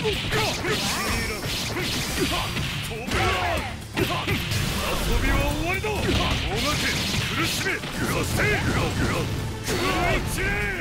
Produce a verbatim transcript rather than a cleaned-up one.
びは終わりだ。もがけ苦しめそして食らい散れ。